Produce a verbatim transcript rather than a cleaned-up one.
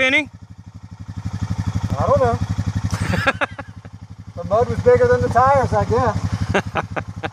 spinning? I don't know. The mud was bigger than the tires, I guess.